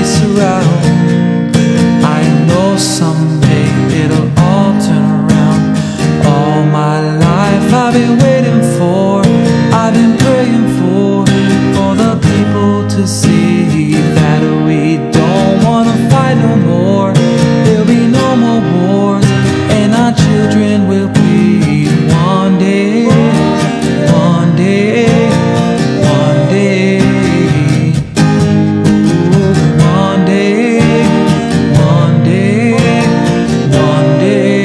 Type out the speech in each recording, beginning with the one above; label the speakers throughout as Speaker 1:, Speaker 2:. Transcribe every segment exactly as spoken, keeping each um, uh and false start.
Speaker 1: surround. I know someday it'll all turn around. All my life I've been waiting for, I've been praying for, for the people to see that we don't wanna fight no more. There'll be no more wars, and our children will breathe one day, one day, one day. Ooh, one day, one day, one day.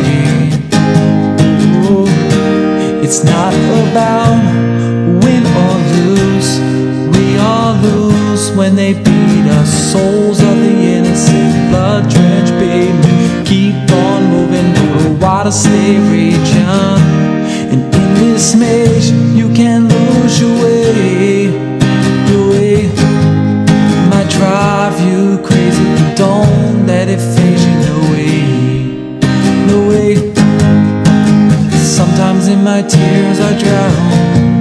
Speaker 1: Ooh, it's not about win or lose. We all lose when they beat us. Souls of the innocent, blood-drenched baby, keep on moving through a water slave region. And in this maze, you can lose your way. Your way might drive you crazy, but don't let it phase you. No way, no way. Sometimes in my tears I drown,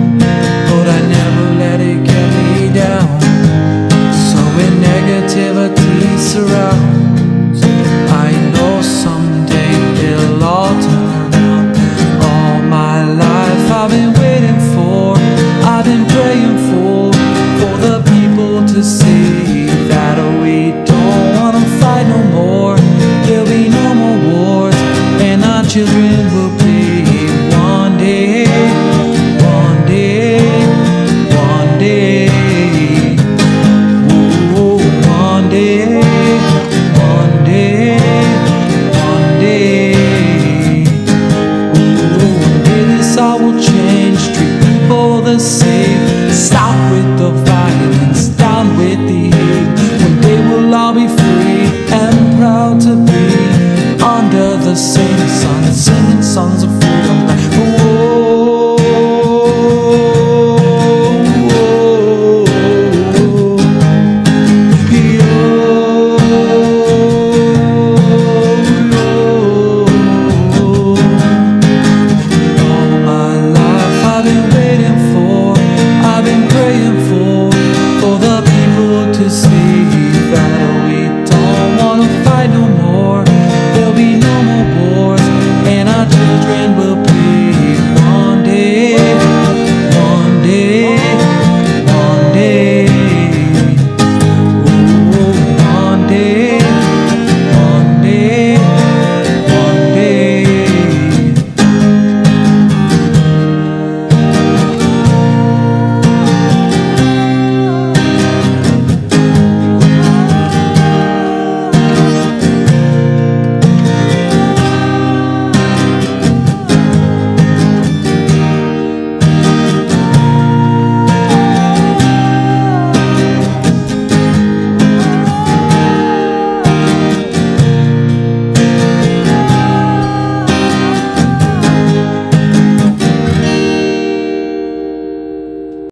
Speaker 1: but I never let it get me down. So when negativity